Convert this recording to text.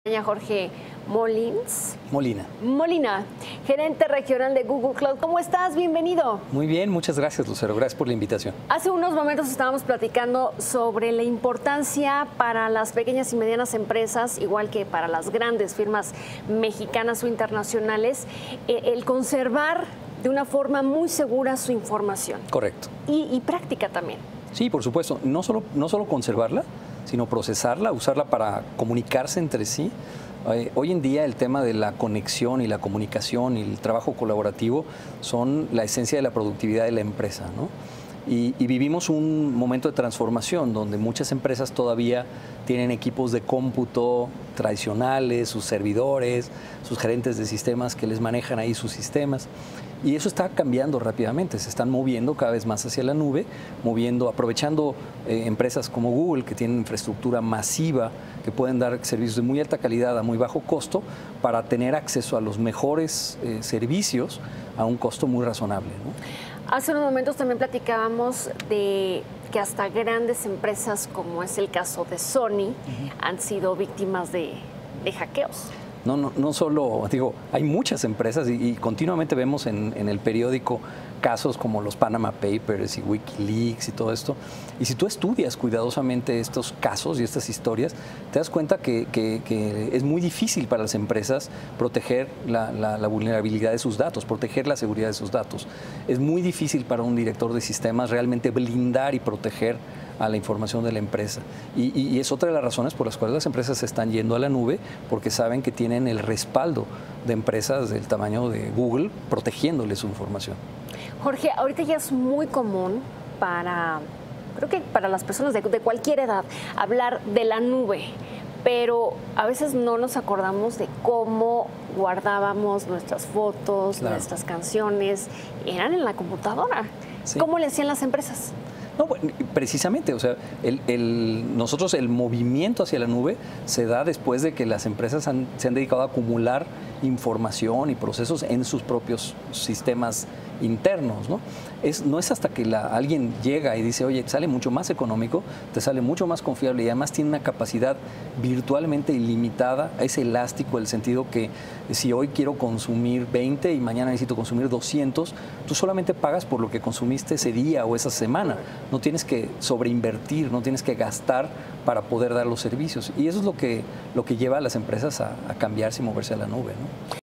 Jorge Molina, gerente regional de Google Cloud. ¿Cómo estás? Bienvenido. Muy bien, muchas gracias, Lucero. Gracias por la invitación. Hace unos momentos estábamos platicando sobre la importancia para las pequeñas y medianas empresas, igual que para las grandes firmas mexicanas o internacionales, el conservar de una forma muy segura su información. Correcto. Y práctica también. Sí, por supuesto. No solo conservarla, sino procesarla, usarla para comunicarse entre sí. Hoy en día el tema de la conexión y la comunicación y el trabajo colaborativo son la esencia de la productividad de la empresa, ¿no? Y vivimos un momento de transformación donde muchas empresas todavía tienen equipos de cómputo tradicionales, sus servidores, sus gerentes de sistemas que les manejan ahí sus sistemas. Y eso está cambiando rápidamente, se están moviendo cada vez más hacia la nube, aprovechando empresas como Google, que tienen infraestructura masiva, que pueden dar servicios de muy alta calidad a muy bajo costo, para tener acceso a los mejores servicios a un costo muy razonable, ¿no? Hace unos momentos también platicábamos de que hasta grandes empresas, como es el caso de Sony, han sido víctimas de hackeos. No solo, digo, hay muchas empresas y continuamente vemos en el periódico casos como los Panama Papers y Wikileaks y todo esto. Y si tú estudias cuidadosamente estos casos y estas historias, te das cuenta que es muy difícil para las empresas proteger la vulnerabilidad de sus datos, proteger la seguridad de sus datos. Es muy difícil para un director de sistemas realmente blindar y proteger a la información de la empresa. Y es otra de las razones por las cuales las empresas se están yendo a la nube, porque saben que tienen el respaldo de empresas del tamaño de Google protegiéndole su información. Jorge, ahorita ya es muy común creo que para las personas de cualquier edad, hablar de la nube, pero a veces no nos acordamos de cómo guardábamos nuestras fotos, claro, nuestras canciones, eran en la computadora. Sí. ¿Cómo le hacían las empresas? No, precisamente, o sea, nosotros el movimiento hacia la nube se da después de que las empresas se han dedicado a acumular información y procesos en sus propios sistemas internos, ¿no? No es hasta que alguien llega y dice, oye, sale mucho más económico, te sale mucho más confiable y además tiene una capacidad virtualmente ilimitada, es elástico, el sentido que si hoy quiero consumir 20 y mañana necesito consumir 200, tú solamente pagas por lo que consumiste ese día o esa semana. No tienes que sobreinvertir, no tienes que gastar para poder dar los servicios. Y eso es lo que lleva a las empresas a cambiarse y moverse a la nube, ¿no?